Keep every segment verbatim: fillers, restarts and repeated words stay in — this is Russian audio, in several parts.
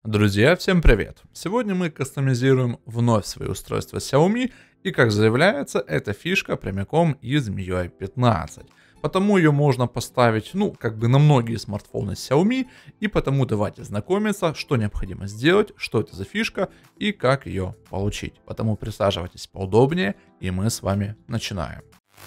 Друзья, всем привет! Сегодня мы кастомизируем вновь свои устройства Xiaomi, и как заявляется, эта фишка прямиком из эм ю ай пятнадцать. Потому ее можно поставить, ну, как бы на многие смартфоны Xiaomi, и потому давайте знакомиться, что необходимо сделать, что это за фишка и как ее получить. Потому присаживайтесь поудобнее, и мы с вами начинаем.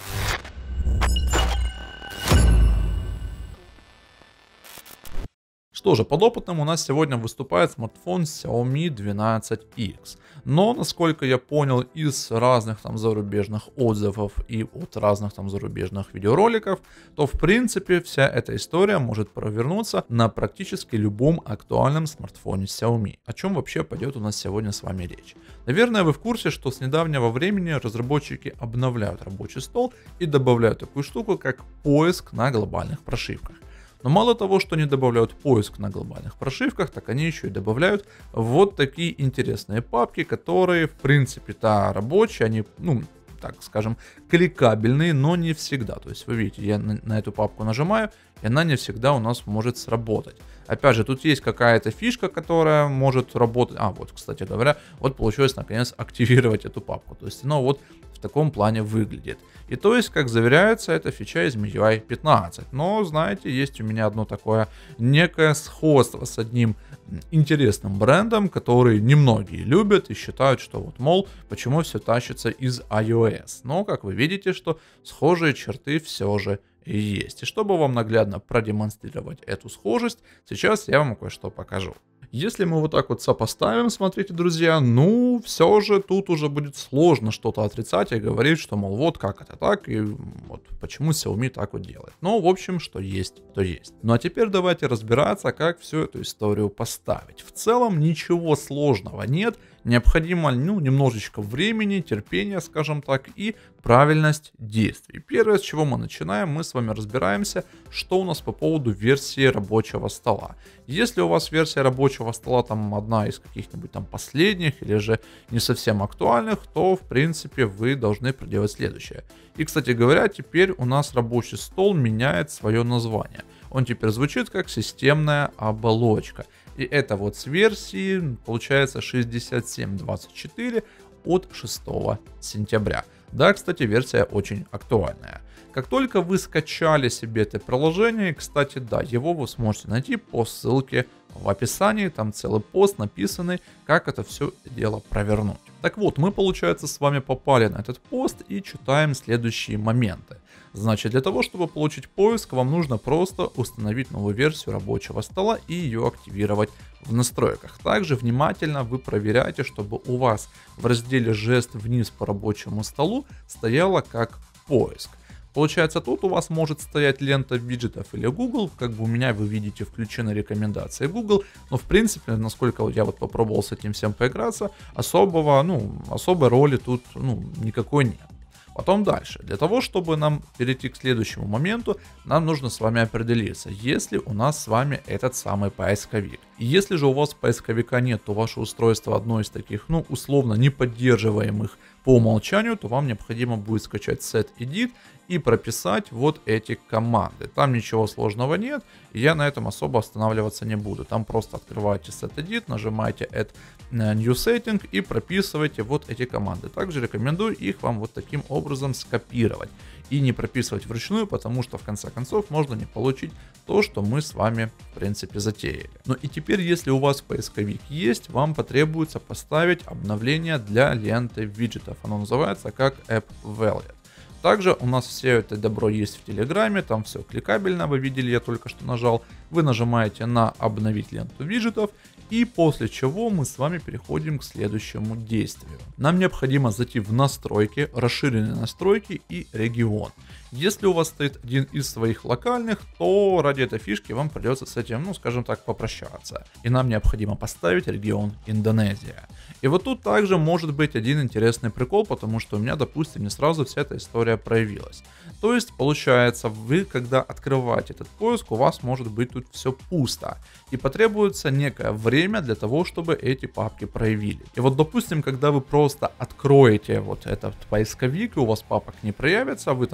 Что же, подопытным у нас сегодня выступает смартфон Xiaomi двенадцать икс. Но, насколько я понял из разных там зарубежных отзывов и от разных там зарубежных видеороликов, то в принципе вся эта история может провернуться на практически любом актуальном смартфоне Xiaomi. О чем вообще пойдет у нас сегодня с вами речь. Наверное, вы в курсе, что с недавнего времени разработчики обновляют рабочий стол и добавляют такую штуку, как поиск на глобальных прошивках. Но мало того, что они добавляют поиск на глобальных прошивках, так они еще и добавляют вот такие интересные папки, которые в принципе-то рабочие, они, ну, так скажем, кликабельные, но не всегда. То есть вы видите, я на, на эту папку нажимаю, и она не всегда у нас может сработать. Опять же, тут есть какая-то фишка, которая может работать. А, вот, кстати говоря, вот получилось наконец активировать эту папку. То есть она вот в таком плане выглядит. И то есть, как заверяется, это фича из эм ю ай пятнадцать. Но, знаете, есть у меня одно такое некое сходство с одним интересным брендом, который немногие любят и считают, что вот, мол, почему все тащится из iOS. Но, как вы видите, что схожие черты все же есть. И чтобы вам наглядно продемонстрировать эту схожесть, сейчас я вам кое-что покажу. Если мы вот так вот сопоставим, смотрите, друзья, ну, все же тут уже будет сложно что-то отрицать и говорить, что, мол, вот как это так, и вот почему Xiaomi так вот делает. Ну, в общем, что есть, то есть. Ну, а теперь давайте разбираться, как всю эту историю поставить. В целом ничего сложного нет, необходимо, ну, немножечко времени, терпения, скажем так, и правильность действий. Первое, с чего мы начинаем, мы с вами разбираемся, что у нас по поводу версии рабочего стола. Если у вас версия рабочего стола там одна из каких-нибудь там последних или же не совсем актуальных, то в принципе вы должны проделать следующее. И, кстати говоря, теперь у нас рабочий стол меняет свое название. Он теперь звучит как системная оболочка. И это вот с версии получается шестьдесят семь двадцать четыре от шестого сентября. Да, кстати, версия очень актуальная. Как только вы скачали себе это приложение, кстати, да, его вы сможете найти по ссылке в описании, там целый пост написанный, как это все дело провернуть. Так вот, мы, получается, с вами попали на этот пост и читаем следующие моменты. Значит, для того, чтобы получить поиск, вам нужно просто установить новую версию рабочего стола и ее активировать в настройках. Также внимательно вы проверяете, чтобы у вас в разделе «Жест вниз по рабочему столу» стояло как «Поиск». Получается, тут у вас может стоять лента виджетов или Google, как бы у меня, вы видите, включены рекомендации Google, но в принципе, насколько я вот попробовал с этим всем поиграться, особого, ну, особой роли тут, ну, никакой нет. Потом дальше. Для того, чтобы нам перейти к следующему моменту, нам нужно с вами определиться, есть ли у нас с вами этот самый поисковик. И если же у вас поисковика нет, то ваше устройство одно из таких, ну, условно не поддерживаемых по умолчанию, то вам необходимо будет скачать setEdit и прописать вот эти команды. Там ничего сложного нет, и я на этом особо останавливаться не буду. Там просто открываете setEdit, нажимаете Add New Setting и прописываете вот эти команды. Также рекомендую их вам вот таким образом скопировать и не прописывать вручную, потому что в конце концов можно не получить то, что мы с вами в принципе затеяли. Ну и теперь, если у вас поисковик есть, вам потребуется поставить обновление для ленты виджетов. Оно называется как App Wallet. Также у нас все это добро есть в Телеграме, там все кликабельно, вы видели, я только что нажал. Вы нажимаете на обновить ленту виджетов, и после чего мы с вами переходим к следующему действию. Нам необходимо зайти в настройки, расширенные настройки и регион. Если у вас стоит один из своих локальных, то ради этой фишки вам придется с этим, ну скажем так, попрощаться. И нам необходимо поставить регион Индонезия. И вот тут также может быть один интересный прикол, потому что у меня, допустим, не сразу вся эта история проявилась. То есть, получается, вы, когда открываете этот поиск, у вас может быть тут все пусто. И потребуется некое время для того, чтобы эти папки проявили. И вот, допустим, когда вы просто откроете вот этот поисковик, и у вас папок не проявится, вы там ждете минут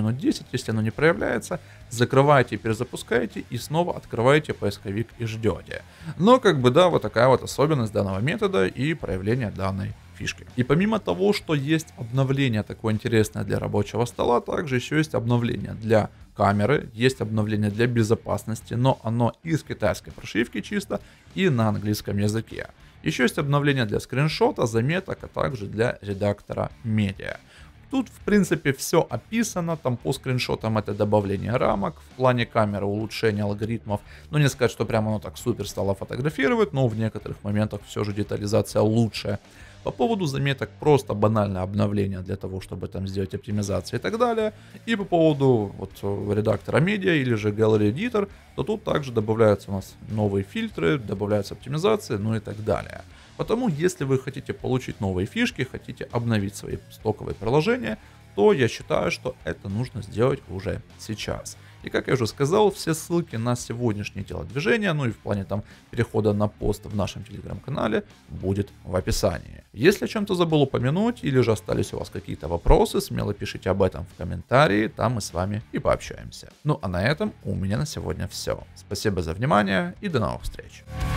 минут десять, если оно не проявляется, закрываете, перезапускаете и снова открываете поисковик и ждете. Но как бы да, вот такая вот особенность данного метода и проявление данной фишки. И помимо того, что есть обновление такое интересное для рабочего стола, также еще есть обновление для камеры, есть обновление для безопасности, но оно из китайской прошивки чисто и на английском языке. Еще есть обновление для скриншота, заметок, а также для редактора медиа. Тут в принципе все описано, там по скриншотам это добавление рамок, в плане камеры улучшение алгоритмов, ну не сказать, что прямо оно так супер стало фотографировать, но в некоторых моментах все же детализация лучше. По поводу заметок просто банальное обновление для того, чтобы там сделать оптимизацию и так далее. И по поводу вот редактора медиа или же Gallery Editor, то тут также добавляются у нас новые фильтры, добавляются оптимизации, ну и так далее. Потому если вы хотите получить новые фишки, хотите обновить свои стоковые приложения, то я считаю, что это нужно сделать уже сейчас. И как я уже сказал, все ссылки на сегодняшнее телодвижение, ну и в плане там перехода на пост в нашем телеграм-канале будет в описании. Если о чем-то забыл упомянуть или же остались у вас какие-то вопросы, смело пишите об этом в комментарии, там мы с вами и пообщаемся. Ну а на этом у меня на сегодня все. Спасибо за внимание и до новых встреч.